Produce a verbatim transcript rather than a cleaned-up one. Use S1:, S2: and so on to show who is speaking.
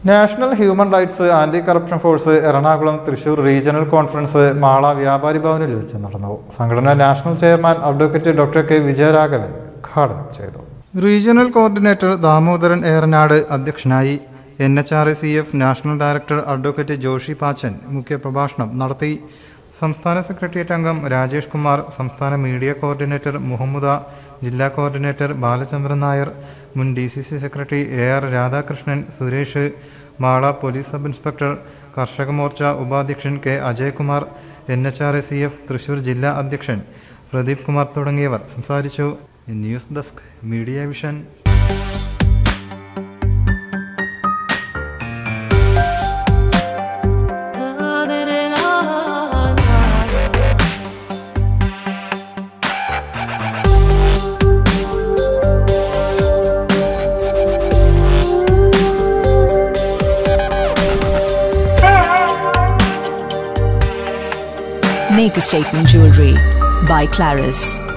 S1: National human rights anti corruption force Ernakulam Thrissur regional conference Mala വ്യാപാരി ഭവനിൽ വെച്ച് നടന്നു. സംഘടന national chairman advocate doctor K Vijayaraghavan ഉദ്ഘാടനം ചെയ്തു. റീജിയണൽ കോർഡിനേറ്റർ ദാമോദരൻ ഏറനാട് അധ്യക്ഷനായി. N H R A C F national director advocate Joshi Pachan മുഖ്യപ്രഭാഷണം നടത്തി. സംസ്ഥാന സെക്രട്ടേറിയറ്റ് അംഗം രാജേഷ് കുമാർ, സംസ്ഥാന മീഡിയ കോർഡിനേറ്റർ മുഹമ്മദ, ജില്ലാ കോർഡിനേറ്റർ ബാലചന്ദ്രൻ നായർ, മുൻ D C C secretary A R Radhakrishnan, Suresh, Mala police sub inspector, Karshaka Morcha ഉപാധ്യക്ഷൻ K Ajaykumar, N H R A C F Thrissur ജില്ലാ അധ്യക്ഷൻ പ്രദീപ് കുമാർ തുടങ്ങിയവർ സംസാരിച്ചു. News desk media vision.
S2: Make a statement jewelry by Claris.